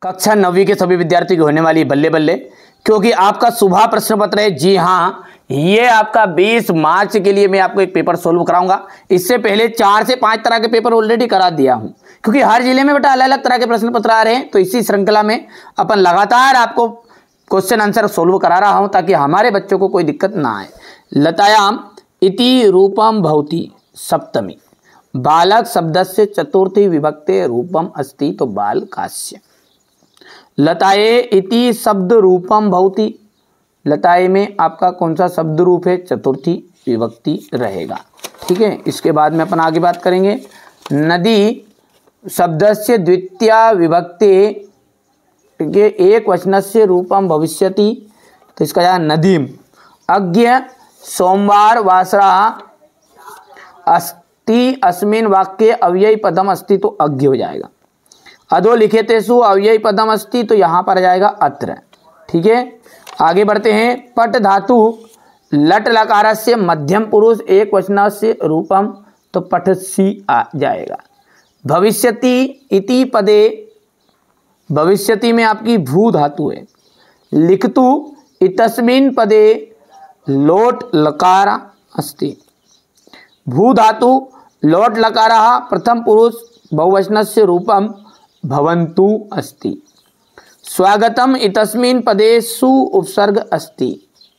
कक्षा 9वीं के सभी विद्यार्थी की होने वाली बल्ले बल्ले, क्योंकि आपका सुबह प्रश्न पत्र है। जी हाँ, ये आपका 20 मार्च के लिए मैं आपको एक पेपर सोल्व कराऊंगा। इससे पहले 4 से 5 तरह के पेपर ऑलरेडी करा दिया हूं, क्योंकि हर जिले में बेटा अलग अलग तरह के प्रश्न पत्र आ रहे हैं। तो इसी श्रृंखला में अपन लगातार आपको क्वेश्चन आंसर सोल्व करा रहा हूं, ताकि हमारे बच्चों को कोई दिक्कत ना आए। लतायाम इति रूपम भवति सप्तमी, बालक शब्दस्य चतुर्थी विभक्ते रूपम अस्ति, तो बाल कास्य। लताए इति शब्द रूपम भवति, लताए में आपका कौन सा शब्द रूप है? चतुर्थी विभक्ति रहेगा। ठीक है, इसके बाद में अपन आगे बात करेंगे। नदी शब्दस्य द्वितीया विभक्ति, ठीक है, एक वचनस्य रूपम भविष्यति, तो इसका क्या? नदीम। अज्ञ सोमवार वासरा अस्ति अस्मिन वाक्य अव्ययी पदम अस्ति, तो अज्ञ हो जाएगा। अधोलिखितेषु अव्ययी पदम अस्ति, तो यहाँ पर आ जाएगा अत्र। ठीक है, आगे बढ़ते हैं। पट धातु लट लकारस्य मध्यम पुरुष एक वचनस्य रूपम, तो पठसी आ जाएगा। भविष्यति इति पदे, भविष्यति में आपकी भू धातु है। लिखतु इतस्मिन् पदे लोट लकार अस्ति, भू धातु लोट लकारः प्रथम पुरुष बहुवचनस्य रूपम भवन्तु अस्ति। स्वागतम इतस्मिन् पदे सु उपसर्ग अस्ति।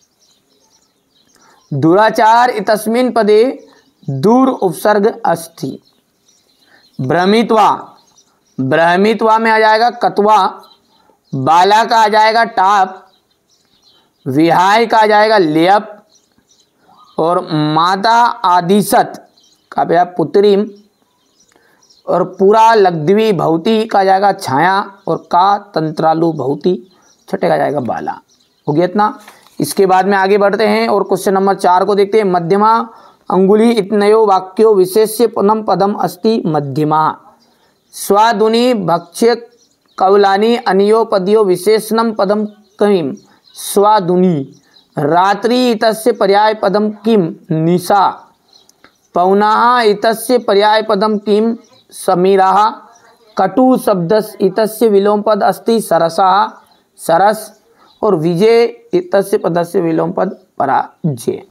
दुराचार इतस्मिन् पदे दूर उपसर्ग अस्ति। भ्रमित्वा, भ्रमित्वा में आ जाएगा कत्वा। बाला का आ जाएगा टाप। विहाय का आ जाएगा लेप। और माता आदिशत का भी पुत्रीम। और पूरा लग्धवी भवती का जाएगा छाया। और का तंत्रालु भवती, छठे का जाएगा बाला। हो गया इतना। इसके बाद में आगे बढ़ते हैं और क्वेश्चन नंबर 4 को देखते हैं। मध्यमा अंगुली इतनयो वाक्यो विशेष्य पुनम पदम अस्ति मध्यमा। स्वादुनी भक्ष्य कवलानी अनियो पदियो विशेषणम पदम किम स्वादुनी। रात्रि इतस्य पर्याय पदम किम निशा। पौनाः इतस्य पर्याय पदम किम समीराः। कटु शब्दस् इतस्य विलोम पद अस्ति सरसाः सरस। और विजय इतस्य पदस्य विलोम पद पराजय।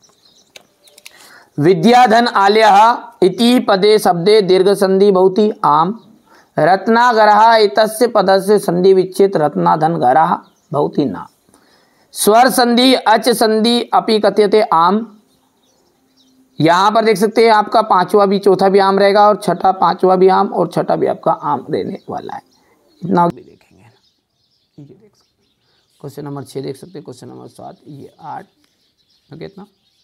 विद्याधन आलयः इति पदे शब्दे दीर्घ संधि भवति आम। रत्नागरः इतस्य पदस्य संधि विच्छेद रत्नाधन गरः भवति ना। स्वर संधि अच संधि अपि कथ्यते आम। यहाँ पर देख सकते हैं आपका पांचवा भी चौथा भी आम रहेगा, और छठा पांचवा भी आम, और छठा भी आपका आम रहने वाला है। इतना भी देखेंगे। ये देख सकते हैं क्वेश्चन नंबर 6 देख सकते हैं, क्वेश्चन नंबर 7, ये 8, ओके। इतना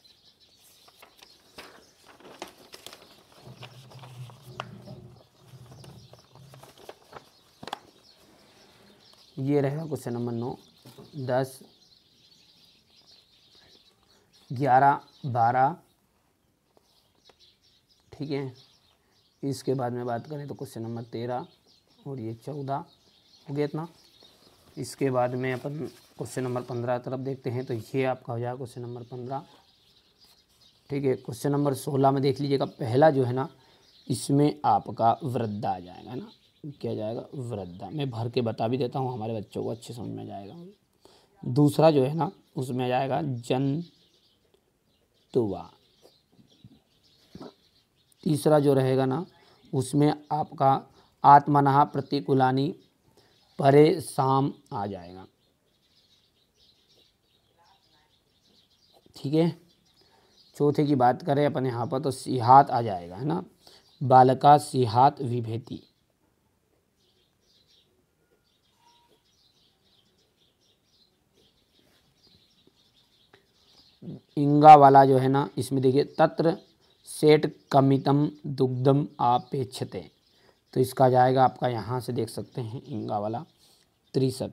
ये रहेगा क्वेश्चन नंबर 9, 10, 11, 12। ठीक है, इसके बाद में बात करें तो क्वेश्चन नंबर 13 और ये 14 हो गया इतना। इसके बाद में अपन क्वेश्चन नंबर 15 तरफ देखते हैं, तो ये आपका हो जाएगा क्वेश्चन नंबर 15। ठीक है, क्वेश्चन नंबर 16 में देख लीजिएगा। पहला जो है ना, इसमें आपका वृद्धा आ जाएगा ना, क्या जाएगा? वृद्धा। मैं भर के बता भी देता हूँ, हमारे बच्चों को अच्छे समझ में जाएगा। दूसरा जो है ना, उसमें आ जाएगा जंतुवा। तीसरा जो रहेगा ना, उसमें आपका आत्मनः प्रतिकूलानि परेशान आ जाएगा। ठीक है, चौथे की बात करें अपन यहाँ पर, तो सिहात आ जाएगा, है ना। बालका सिहात विभेति। इंगा वाला जो है ना, इसमें देखिए तत्र सेठ कमितम दुग्धम आपेक्षते, तो इसका जाएगा आपका, यहाँ से देख सकते हैं इंगा वाला 63।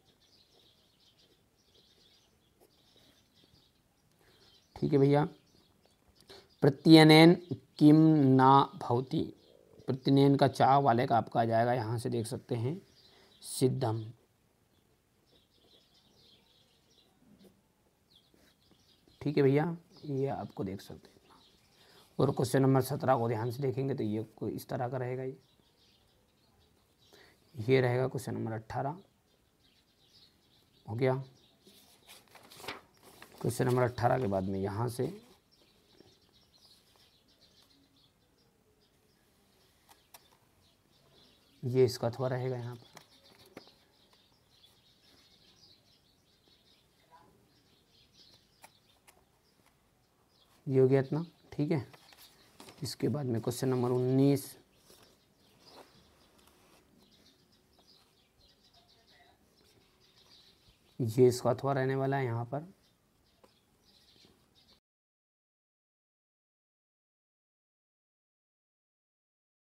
ठीक है भैया। प्रत्यनेन किम ना भवति, प्रत्यनेन का चा वाले का आपका आ जाएगा, यहाँ से देख सकते हैं सिद्धम। ठीक है भैया, ये आपको देख सकते हैं। और क्वेश्चन नंबर 17 को ध्यान से देखेंगे तो ये कोई इस तरह का रहेगा। ये रहेगा क्वेश्चन नंबर 18। हो गया। क्वेश्चन नंबर 18 के बाद में यहाँ से ये इसका अथवा रहेगा यहाँ पर। ये हो गया इतना, ठीक है। इसके बाद में क्वेश्चन नंबर 19, ये इसका अथवा रहने वाला है यहाँ पर।